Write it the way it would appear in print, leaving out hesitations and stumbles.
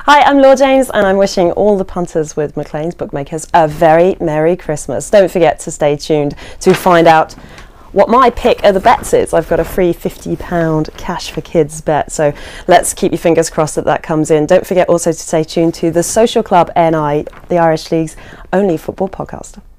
Hi, I'm Laure James and I'm wishing all the punters with AMcLean's Bookmakers a very Merry Christmas. Don't forget to stay tuned to find out what my pick of the bets is. I've got a free £50 cash for kids bet, so let's keep your fingers crossed that that comes in. Don't forget also to stay tuned to the Social Club NI, the Irish League's only football podcast.